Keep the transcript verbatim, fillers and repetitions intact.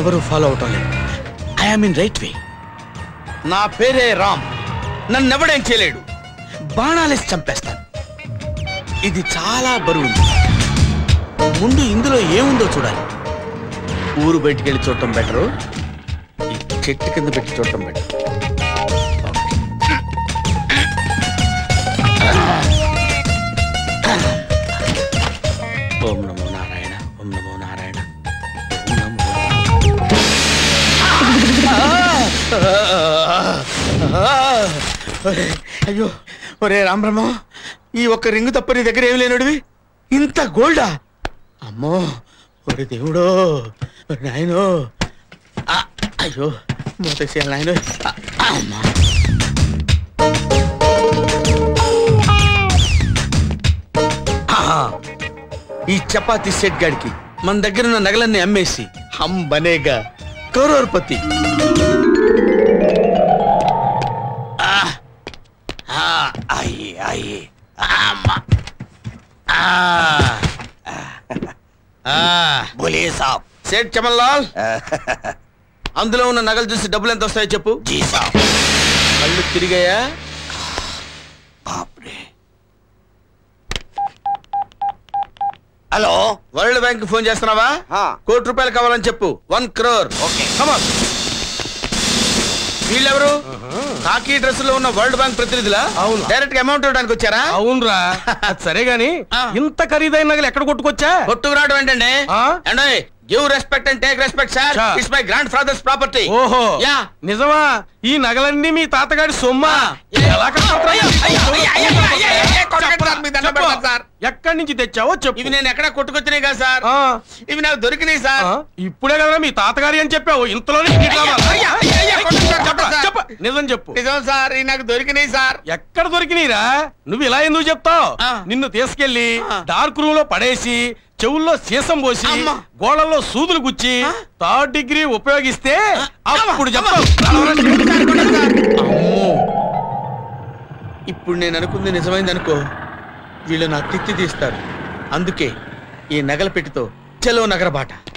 నన్నెవరూ follow అవటం లేదు. I'm in right way. నా పేరే రామ్. నన్నెవడేం చేయలేడు. బాణాలేసి చంపేస్తాను. ఇది చాలా బరువుంది. ముందు ఇందులో ఏముందో చూడాలి. ఊరు బయటికి వెళ్ళి చూడటం బెటరు. ఈ చెట్టు కింద పెట్టి చూడటం బెటర్. ఓం నమో నారాయణ. ఓం నమో నారాయణ. ఓం నమో. అయ్యో ఒరే రామబ్రహ్మ, ఈ ఒక్క రింగు తప్ప నీ దగ్గర ఏమి లేనుడివి. ఇంత గోల్డా? అమ్మో ఒరే దేవుడో, నాయనో. అయ్యో మోతేసేయాలి నాయనో. అమ్మా ఈ చపాతీ సెట్ గాడికి మన దగ్గర ఉన్న నగలన్నీ అమ్మేసి హమ్ బనేగా కరోర్పతి. बोलिए साहब. सेठ चमनलाल, అందులో ఉన్న నగలు చూసి డబ్బులు ఎంత వస్తాయో చెప్పు. जी साहब. కళ్ళు తిరిగాయా? आपने हेलो వరల్డ్ బ్యాంక్ ఫోన్ చేస్తున్నావా? కోటి రూపాయలు కావాలని చెప్పు. One crore. Okay come on. వీళ్ళెవరు? కాకి డ్రెస్ లో ఉన్న వరల్డ్ బ్యాంక్ ప్రతినిధులా? అవును. డైరెక్ట్ గా అమౌంట్ ఇవ్వడానికి వచ్చారా? అవునరా. సరే గాని ఇంత ఖరీదైన నగలు ఎక్కడ కొట్టుకొచ్చా? కొట్టుకురావడం ఏంటండి? అండి give respect and take respect sir. It's my grandfather's property. ఓహో యా నిజమా? ఈ నగలన్నీ మీ తాతగారి సొమ్మా? ఎక్కడి నుంచి తెచ్చావో చెప్పు. ఇవి నేను ఎక్కడ కొట్టుకొచ్చినాయి కదా సార్. ఇవి నాకు దొరికినాయి సార్. ఇప్పుడే కదా మీ తాతగారి అని చెప్పావు. ఇంతలోనే నిజం చెప్పు. నిజం సార్, ఇవి నాకు దొరికినాయి సార్. ఎక్కడ దొరికినాయిరా? నువ్వు ఇలా ఎందుకు చెప్తావు? నిన్ను తీసుకెళ్లి డార్క్ రూమ్ లో పడేసి చెవుల్లో సీసం పోసి గోళల్లో సూదులు గుచ్చి థర్డ్ డిగ్రీ ఉపయోగిస్తే అప్పుడు చెప్తావు. ఇప్పుడు నేను అనుకుంది నిజమైంది అనుకో, వీళ్ళు నా తిత్తి తీస్తారు. అందుకే ఈ నగల పెట్టితో చలో నగర బాట.